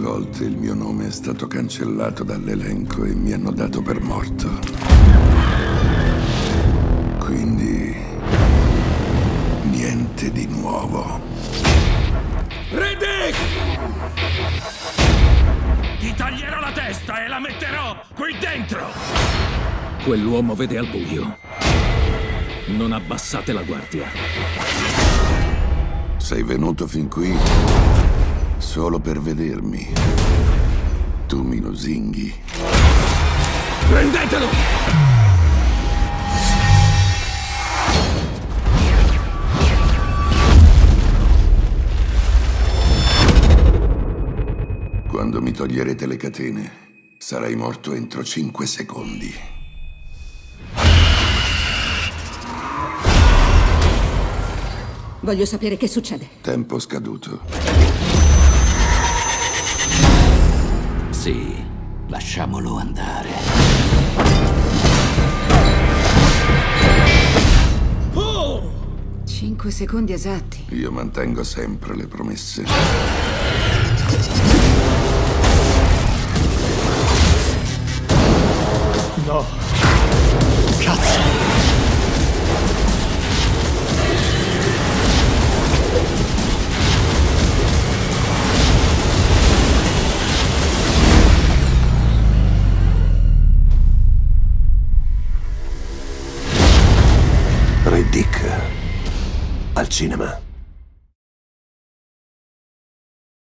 volte il mio nome è stato cancellato dall'elenco e mi hanno dato per morto. Quindi, niente di nuovo. Riddick! Ti taglierò la testa e la metterò qui dentro! Quell'uomo vede al buio. Non abbassate la guardia. Sei venuto fin qui solo per vedermi. Tu mi lusinghi. Prendetelo! Quando mi toglierete le catene, sarai morto entro 5 secondi. Voglio sapere che succede. Tempo scaduto. Sì, lasciamolo andare. 5 secondi esatti. Io mantengo sempre le promesse. No. Cazzo! Riddick al cinema.